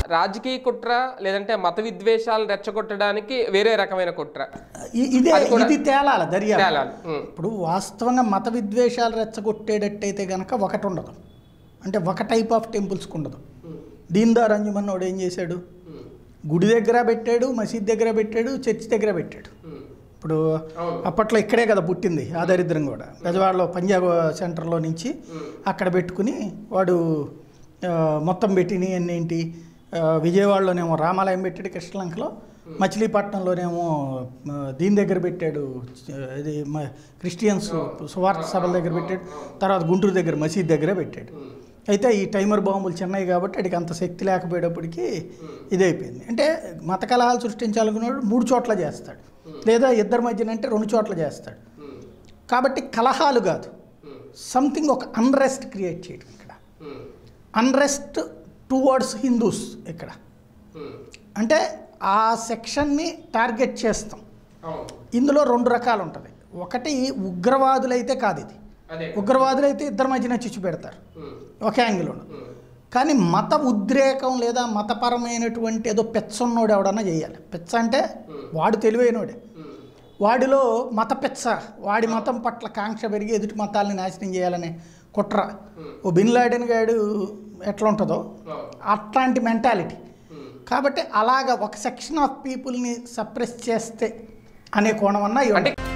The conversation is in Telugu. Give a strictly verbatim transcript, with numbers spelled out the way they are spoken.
రాజకీయ కుట్ర లేదంటే మత విద్వేషాలు రెచ్చగొట్టడానికి వేరే రకమైన కుట్ర? ఇదే ఇది తేలాల దర్యాప్తు. ఉమ్. ఇప్పుడు వాస్తవంగా మత విద్వేషాలు రెచ్చగొట్టేటట్టయితే కనుక ఒకటి ఉండదు, అంటే ఒక టైప్ ఆఫ్ టెంపుల్స్కి ఉండదు. దీన్దార్ అంజుమన్ వాడు ఏం చేశాడు, గుడి దగ్గర పెట్టాడు, మసీద్ దగ్గర పెట్టాడు, చర్చ్ దగ్గర పెట్టాడు. ఇప్పుడు అప్పట్లో ఇక్కడే కదా పుట్టింది ఆ దరిద్రం కూడా, బెజవాడలో పంజాబ్ సెంటర్లో నుంచి అక్కడ పెట్టుకుని వాడు మొత్తం పెట్టినవి అన్నీ ఏంటి, విజయవాడలోనేమో రామాలయం పెట్టాడు, కృష్ణలంకలో మచిలీపట్నంలోనేమో దీని దగ్గర పెట్టాడు, ఇది క్రిస్టియన్స్ సువార్త సభల దగ్గర పెట్టాడు, తర్వాత గుంటూరు దగ్గర మసీద్ దగ్గర పెట్టాడు. అయితే ఈ టైమర్ బాంబులు చిన్నవి కాబట్టి వాడికి అంత శక్తి లేకపోయేటప్పటికి ఇదైపోయింది. అంటే మత కలహాలు సృష్టించాలనుకున్నాడు మూడు చోట్ల చేస్తాడు, లేదా ఇద్దరి మధ్యన అంటే రెండు చోట్ల చేస్తాడు. కాబట్టి కలహాలు కాదు, సంథింగ్ ఒక అన్రెస్ట్ క్రియేట్ చేయడం. ఇక్కడ అన్రెస్ట్ టువర్డ్స్ హిందూస్. ఇక్కడ అంటే ఆ సెక్షన్ని టార్గెట్ చేస్తాం. ఇందులో రెండు రకాలు ఉంటుంది. ఒకటి ఉగ్రవాదులైతే కాదు, ఇది ఉగ్రవాదులైతే ఇద్దరి మధ్యన చిచ్చు పెడతారు ఒక యాంగిల్. కానీ మత ఉద్రేకం లేదా మతపరమైనటువంటి ఏదో పెచ్చన్నోడు ఎవడన్నా చేయాలి. పెచ్చ అంటే వాడు తెలివైనోడే, వాడిలో మత పెచ్చ, వాడి మతం పట్ల కాంక్ష పెరిగి ఎదుటి మతాలని నాశనం చేయాలనే కుట్ర. ఓ బిన్ లాడెన్ గాడు ఎట్లా ఉంటుందో అట్లాంటి మెంటాలిటీ. కాబట్టి అలాగా ఒక సెక్షన్ ఆఫ్ పీపుల్ని సప్రెస్ చేస్తే అనే కోణం అన్నా